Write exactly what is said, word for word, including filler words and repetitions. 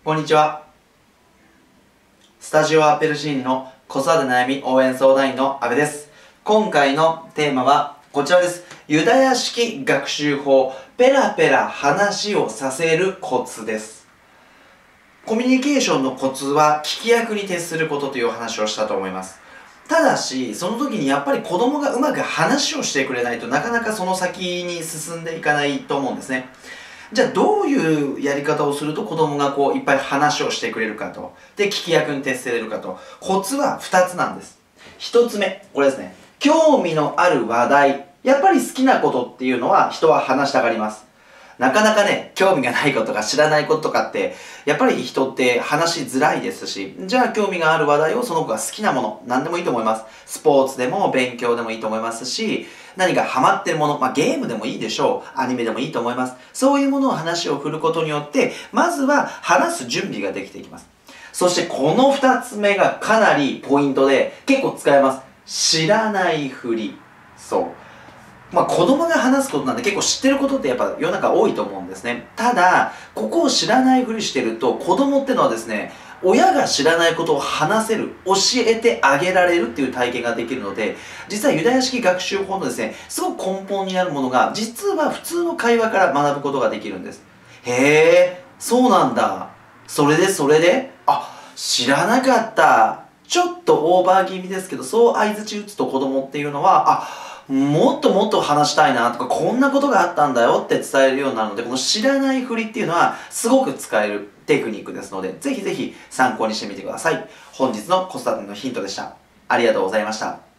こんにちは。スタジオアペルシーニの子育て悩み応援相談員の阿部です。今回のテーマはこちらです。ユダヤ式学習法、ペラペラ話をさせるコツです。コミュニケーションのコツは聞き役に徹することというお話をしたと思います。ただし、その時にやっぱり子供がうまく話をしてくれないとなかなかその先に進んでいかないと思うんですね。じゃあどういうやり方をすると子供がこういっぱい話をしてくれるかと。で、聞き役に徹せれるかと。コツはふたつなんです。ひとつめ、これですね。興味のある話題。やっぱり好きなことっていうのは人は話したがります。なかなかね、興味がないこととか知らないこととかって、やっぱり人って話しづらいですし、じゃあ興味がある話題をその子が好きなもの、何でもいいと思います。スポーツでも勉強でもいいと思いますし、何かハマってるもの、まあゲームでもいいでしょう。アニメでもいいと思います。そういうものを話を振ることによって、まずは話す準備ができていきます。そしてこの二つ目がかなりポイントで、結構使えます。知らないふり。そう。まあ子供が話すことなんで結構知ってることってやっぱ世の中多いと思うんですね。ただ、ここを知らないふりしてると子供ってのはですね、親が知らないことを話せる、教えてあげられるっていう体験ができるので、実はユダヤ式学習法のですね、すごく根本になるものが、実は普通の会話から学ぶことができるんです。へえ、そうなんだ。それでそれであ、知らなかった。ちょっとオーバー気味ですけど、そう相槌打つと子供っていうのは、あ、もっともっと話したいなとか、こんなことがあったんだよって伝えるようになるので、この知らないふりっていうのはすごく使えるテクニックですので、ぜひぜひ参考にしてみてください。本日の子育てのヒントでした。ありがとうございました。